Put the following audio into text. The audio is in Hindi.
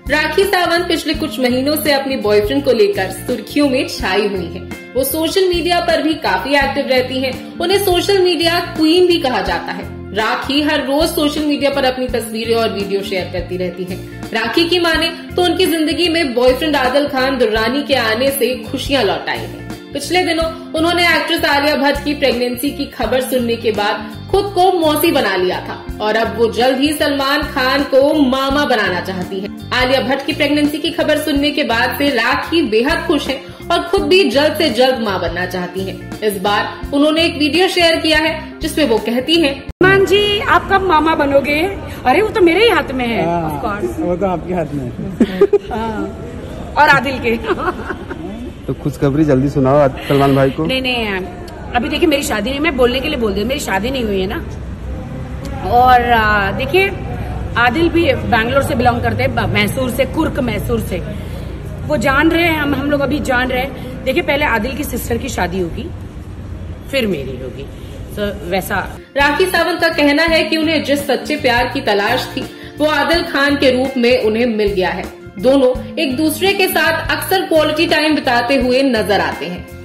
राखी सावंत पिछले कुछ महीनों से अपनी बॉयफ्रेंड को लेकर सुर्खियों में छाई हुई हैं। वो सोशल मीडिया पर भी काफी एक्टिव रहती हैं। उन्हें सोशल मीडिया क्वीन भी कहा जाता है। राखी हर रोज सोशल मीडिया पर अपनी तस्वीरें और वीडियो शेयर करती रहती है। राखी की माने तो उनकी जिंदगी में बॉयफ्रेंड आदिल खान दुर्रानी के आने से खुशियां लौट आई हैं। पिछले दिनों उन्होंने एक्ट्रेस आलिया भट्ट की प्रेगनेंसी की खबर सुनने के बाद खुद को मौसी बना लिया था और अब वो जल्द ही सलमान खान को मामा बनाना चाहती है। आलिया भट्ट की प्रेगनेंसी की खबर सुनने के बाद से राखी बेहद खुश है और खुद भी जल्द से जल्द मां बनना चाहती हैं। इस बार उन्होंने एक वीडियो शेयर किया है जिसमें वो कहती हैं, सलमान जी आप कब मामा बनोगे? अरे वो तो मेरे ही हाथ में है। ऑफ कोर्स वो तो आपके हाथ में है। और आदिल के। तो खुशखबरी जल्दी सुनाओ सलमान भाई को। नहीं अभी देखिए मेरी शादी नहीं, मैं बोलने के लिए बोल दी, मेरी शादी नहीं हुई है ना। और देखिए आदिल भी बैंगलोर से बिलोंग करते हैं, मैसूर से, कुर्क मैसूर से। वो जान रहे हैं, हम लोग अभी जान रहे हैं। देखिए पहले आदिल की सिस्टर की शादी होगी फिर मेरी होगी, तो वैसा। राखी सावंत का कहना है कि उन्हें जिस सच्चे प्यार की तलाश थी वो आदिल खान के रूप में उन्हें मिल गया है। दोनों एक दूसरे के साथ अक्सर क्वालिटी टाइम बिताते हुए नजर आते हैं।